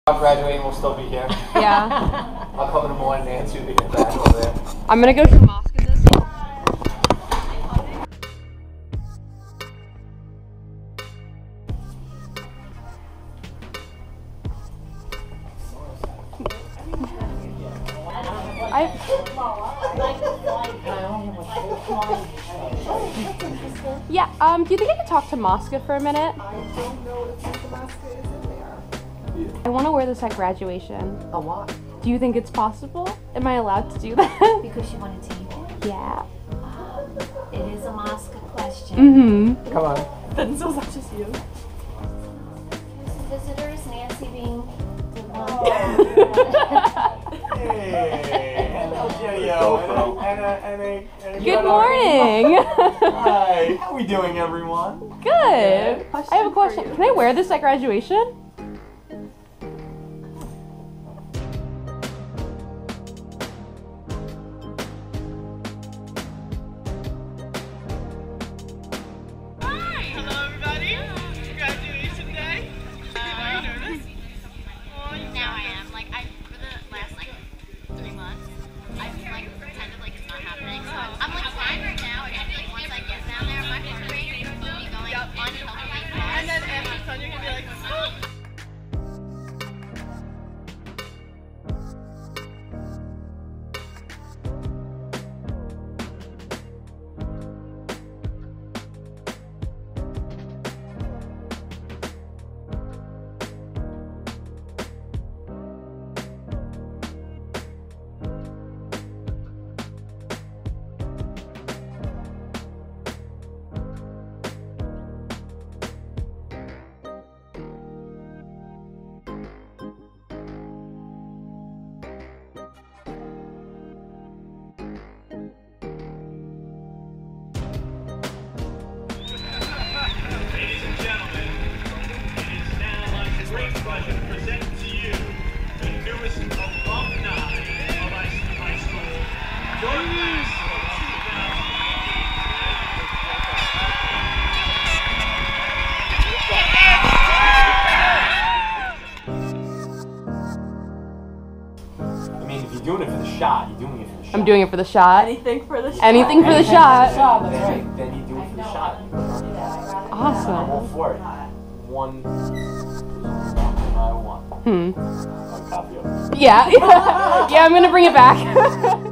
I'm graduating, we'll still be here. Yeah. I'll come in the morning and Nancy will be back over there. I'm gonna go to the mosque with this. Yeah, do you think I could talk to Mosca for a minute? I don't know if Mr. Mosca is in there. I want to wear this at graduation. A what? Do you think it's possible? Am I allowed to do that? Because you want to take it? Yeah. It is a Mosca question. Mm-hmm. Come on. Then so much as you. Visitors, Nancy being the one. Hey, hello, GoPro. And Good morning. Hi, how are we doing, everyone? Good. I have a question. Can I wear this at graduation? Hello everybody, graduation day. Are you nervous? Now I am. Like, for the last, 3 months, I've, pretended like it's not happening. So I'm, fine right now. And I feel like once I get down there, my heart rate will be going unhealthily fast. And then after it's done, you're gonna be like, oh. Ladies and gentlemen, it is now my great pleasure to present to you the newest alumni of Islip High School, your class I mean, if you're doing it for the shot, you're doing it for the shot. I'm doing it for the shot. Anything for the shot. Anything for the shot. That's right. Then you do it for the shot. I'm Awesome. all for it. One. I want. Hmm. One copy of it. Yeah. Yeah, I'm gonna bring it back.